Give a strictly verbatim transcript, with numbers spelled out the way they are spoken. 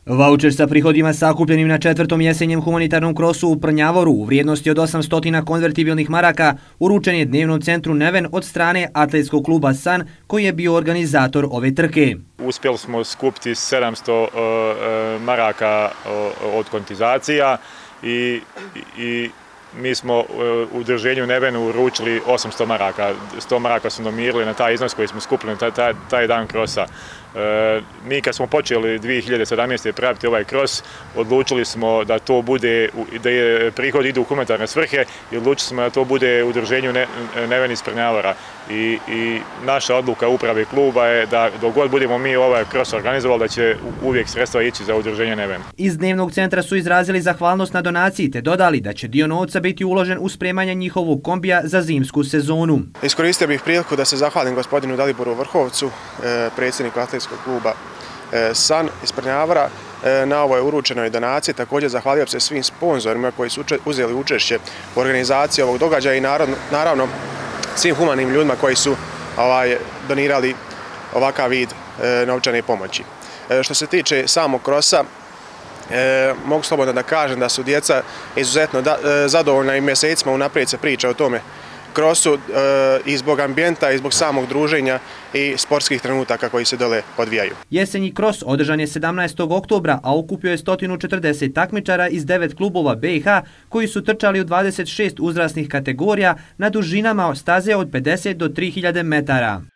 Vaučer sa prihodima sakupljenim na četvrtom jesenjem humanitarnom krosu u Prnjavoru u vrijednosti od osamsto konvertibilnih maraka uručen je dnevnom centru Neven od strane atletskog kluba San koji je bio organizator ove trke. Uspjeli smo skupiti sedamsto maraka od kontizacija i, i mi smo u udruženju Nevenu uručili osamsto maraka. sto maraka smo namirili na taj iznos koji smo skupili na taj, taj, taj dan krosa. E, mi kad smo počeli dvije hiljade sedamnaeste. praviti ovaj kros, odlučili smo da to bude, da je prihod idu u humanitarne svrhe i odlučili smo da to bude u udruženju Neven iz Prnjavora. I, I naša odluka uprave kluba je da dok god budemo mi ovaj kros organizovali da će uvijek sredstva ići za udruženje Neven. Iz dnevnog centra su izrazili zahvalnost na donaciji te dodali da će dio novca biti uložen u spremanje njihovog kombija za zimsku sezonu. Iskoristio bih priliku da se zahvalim gospodinu Daliboru Vrhovcu, predsjedniku atletskog kluba San iz Prnjavora, na ovoj uručenoj donaciji. Također zahvalio se svim sponzorima koji su uzeli učešće u organizaciji ovog događaja i naravno, naravno svim humanim ljudima koji su ovaj, donirali ovakav vid e, novčane pomoći. E, što se tiče samog krosa, e, mogu slobodno da kažem da su djeca izuzetno da, e, zadovoljna i mjesecima unaprijed se priča o tome krosu e, i zbog ambijenta i zbog samog druženja i sportskih trenutaka koji se dole odvijaju. Jesenji kros održan je sedamnaestog oktobra, a okupio je sto četrdeset takmičara iz devet klubova B i H koji su trčali u dvadeset šest uzrasnih kategorija na dužinama staze od pedeset do tri hiljade metara.